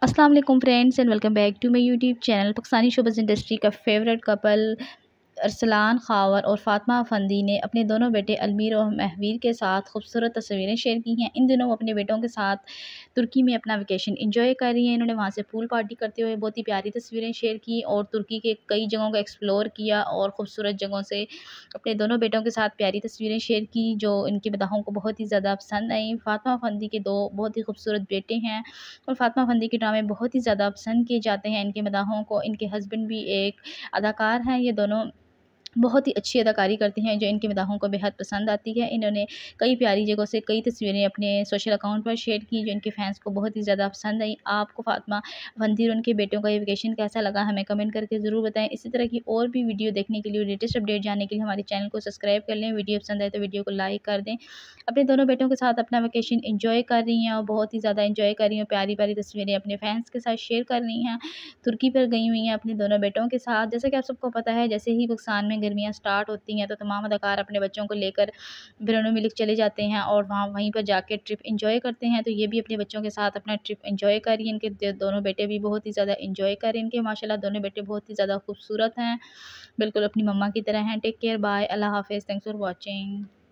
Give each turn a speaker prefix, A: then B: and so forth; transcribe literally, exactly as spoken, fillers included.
A: अस्सलाम वालेकुम friends and welcome back to my YouTube channel. Pakistani showbiz industry का favourite couple Arslan Khawar और फातिमा अफंदी ने अपने दोनों बेटे अलमीर और महवीर के साथ खूबसूरत तस्वीरें शेयर की हैं। इन दिनों वो अपने बेटों के साथ तुर्की में अपना वेकेशन एंजॉय कर रही हैं। इन्होंने वहाँ से पूल पार्टी करते हुए बहुत ही प्यारी तस्वीरें शेयर की और तुर्की के कई जगहों को एक्सप्लोर किया और खूबसूरत जगहों से अपने दोनों बेटों के साथ प्यारी तस्वीरें शेयर की जो इनके मदाहों को बहुत ही ज़्यादा पसंद आई। फातिमा अफंदी के दो बहुत ही खूबसूरत बेटे हैं और फातिमा अफंदी के ड्रामे बहुत ही ज़्यादा पसंद किए जाते हैं इनके मदाहों को। इनके हस्बैंड भी एक अदाकार हैं। ये दोनों बहुत ही अच्छी अदाकारी करती हैं जो इनके मदाहों को बेहद पसंद आती है। इन्होंने कई प्यारी जगहों से कई तस्वीरें अपने सोशल अकाउंट पर शेयर की जो इनके फैंस को बहुत ही ज़्यादा पसंद आई। आपको फातिमा अफंदी और उनके बेटों का ये वेकेशन कैसा लगा हमें कमेंट करके ज़रूर बताएं। इसी तरह की और भी वीडियो देखने के लिए, लेटेस्ट अपडेट जानने के लिए हमारे चैनल को सब्सक्राइब कर लें। वीडियो पसंद आए तो वीडियो को लाइक कर दें। अपने दोनों बेटों के साथ अपना वेकेशन इंजॉय कर रही हैं और बहुत ही ज़्यादा इंजॉय कर रही हैं। प्यारी प्यारी तस्वीरें अपने फैंस के साथ शेयर कर रही हैं। तुर्की पर गई हुई हैं अपने दोनों बेटों के साथ। जैसा कि आप सबको पता है, जैसे ही पाकिस्तान में गर्मियाँ स्टार्ट होती हैं तो तमाम अदाकार अपने बच्चों को लेकर बिरानो मिल्क चले जाते हैं और वहाँ वहीं पर जाके ट्रिप एंजॉय करते हैं। तो ये भी अपने बच्चों के साथ अपना ट्रिप एंजॉय कर रही हैं। इनके दोनों बेटे भी बहुत ही ज़्यादा एंजॉय कर रहे हैं। इनके माशाल्लाह दोनों बेटे बहुत ही ज़्यादा खूबसूरत हैं, बिल्कुल अपनी मम्मा की तरह हैं। टेक केयर, बाय, अल्लाह हाफिज़, थैंक्स फॉर वॉचिंग।